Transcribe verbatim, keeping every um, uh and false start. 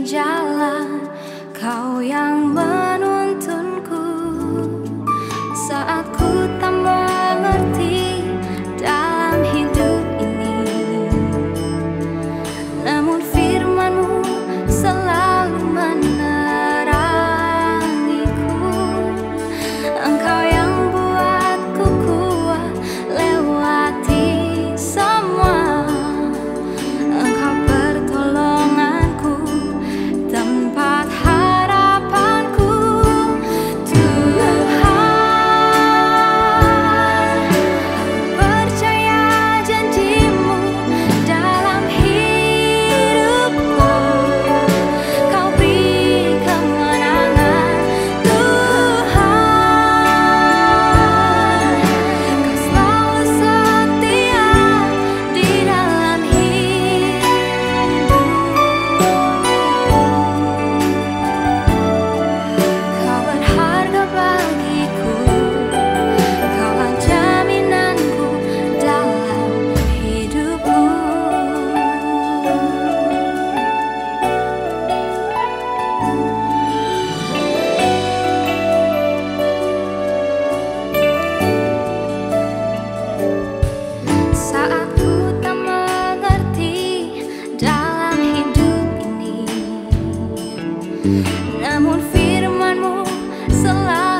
mencari jalan, kau yang menuntunku saat ku tak mengerti dalam hidup ini. Namun firman-Mu selalu menerangiku. Engkau yang buatku kuat lewati semua. Engkau pertolonganku, tempat harapanku. Tuhan, percaya janji-Mu dalam hidupku. Kau beri kemenangan, Tuhan. Kau selalu setia di dalam hidupku. Kau berharga bagiku, Kaulah jaminanku dalam hidupku. Saat ku tak mengerti dalam hidup ini, namun firman-Mu selalu